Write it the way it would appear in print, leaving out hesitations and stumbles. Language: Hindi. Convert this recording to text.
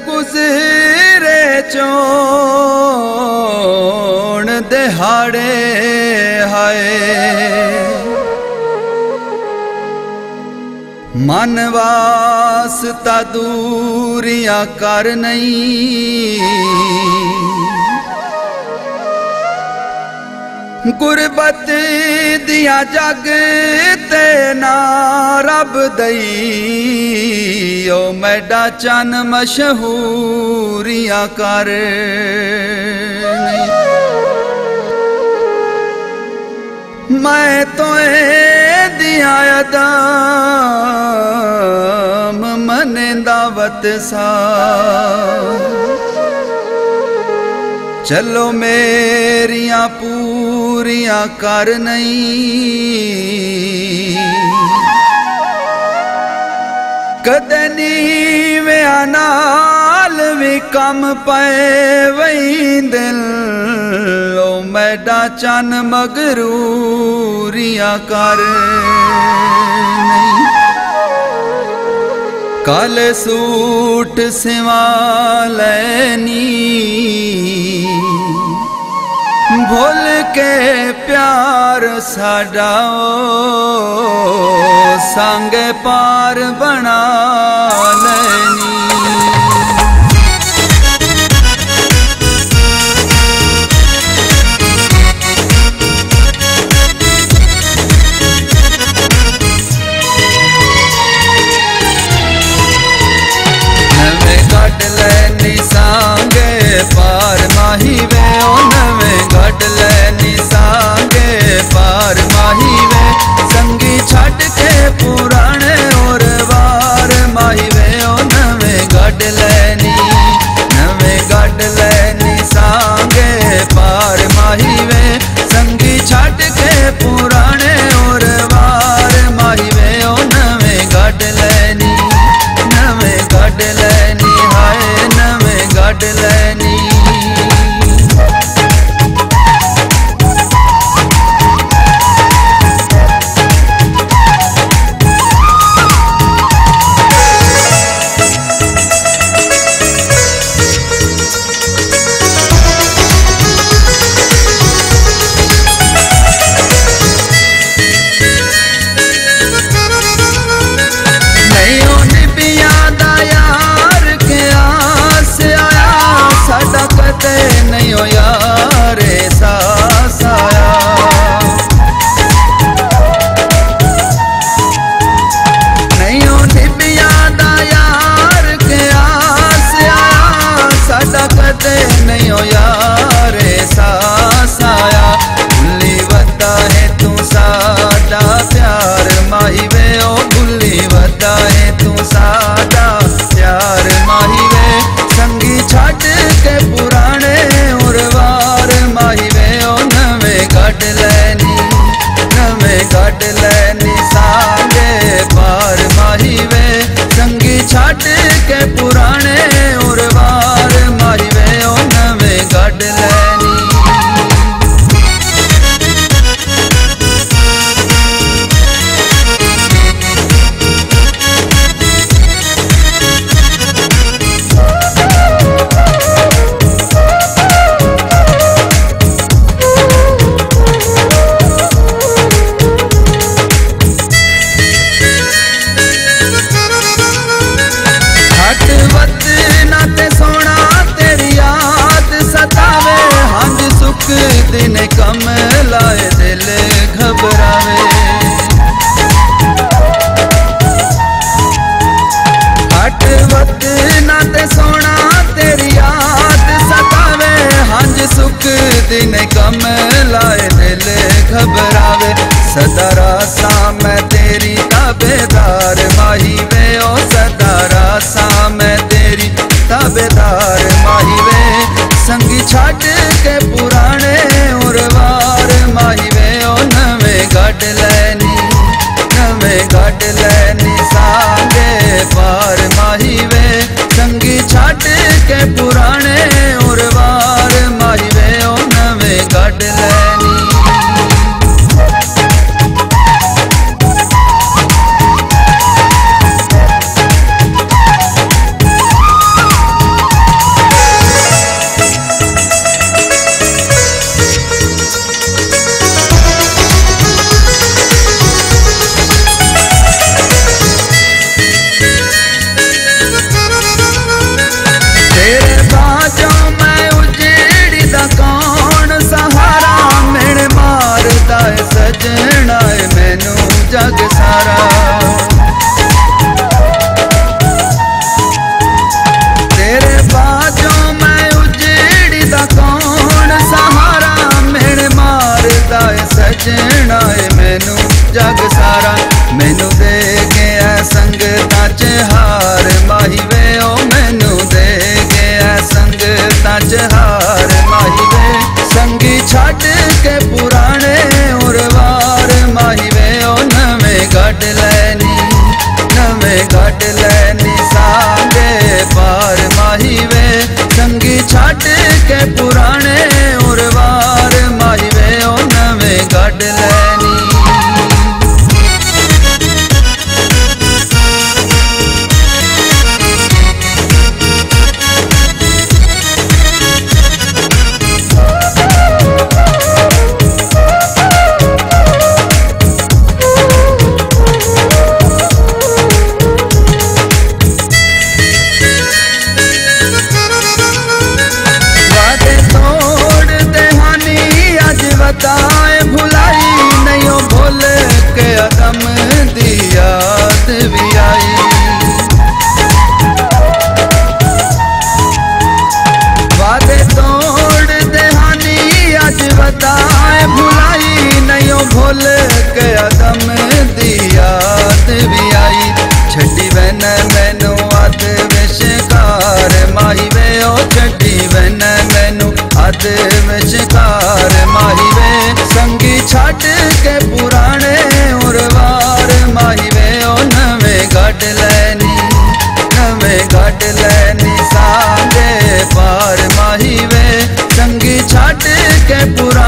गुजरे चोण दिहाड़े हाय मन वास्ता दूरियां कर नहीं गुरबत दिया जग ते ना रब दई ओ मैडा चन मशहूरियां कर मैं तो दिया अदाम मने दावत सा चलो मेरियां पूरियां कर नहीं कदे नीवेआं नाल भी कम पाए वही दिल ओ मैडा चन मगरूरियां कर नहीं काले सूट सिवा लैनी भूल के प्यार साडाओ संग पार बना लेनी गढ़ लैनी सांगे पार माही वे ओ नवे गढ़ लैनी सांगे पार माही वे संगी छड़ के पुराने और वार माही वे ओ नवे गढ़ लैनी सांगे पार माही वे संगी छड़ के पुराने और वार माही वे ओ नवे गढ़ लैनी हाय नवे गढ़ लैनी नहीं हो यार एहसास आया नहीं हो निबिया दा यार के आस आया साडा कदे नहीं हो यार एहसास आया भुल्ली वदा है तू साडा प्यार माही वे ओ भुल्ली वदा है तू साडा प्यार माही वे संगी छड़ के पुराने और वार माही वे ओ नवे गढ़ लैनी सांगे पार माही वे संगी छड़ के पुराने और वार माही वे ओ नवे गढ़ लैनी दिन कम लाए दिल घबरावे हट वक्त ना ते सोना तेरी याद सतावे हंज सुख दिन कम लाए दिल घबरावे सदा रासा मैं तेरी ताबेदार माही वे ओ सदा रासा मैं तेरी ताबेदार माही वे संगी छड़ के पुराने और वार माही वे ओ नवे गढ़ लैनी सांगे पार माही वे संगी छड़ के पुराने और वार माही वे ओ नवे गढ़ लैनी जग सारा। तेरे बाजों मैं उजड़ी दा कौन सहारा, मेरे मारदा है सजना है मैनू जग सारा। मैनू दे गया संगतां च हार माही वे, ओ मैनू दे गया संगतां च हार माही वे। संगी छड्ड के पुराने उरवार माही वे, ओ नवें गढ़ लैनी नवें गढ़ लैनी सांगे पार माही वे। संगी छड्ड के पुराने उरवार माही वे, ओ नवें गढ़ लैनी। बताए भुलाई नहीं भूल के अदम दी याद भी आई। वादे तोड़ दहानी अज बताए भुलाई नहीं भूल के अदम दी याद भी आई। छड्डी वैन मैनू अद विशकार माही वे, ओ छड्डी वैन मैनू अद विशकार माही वे। संगी छड्ड के पुराने उरवार माही वे, ओ नवें गढ़ लैनी नवें गढ़ लैनी सांगे पार माही वे। संगी छड्ड के पुराने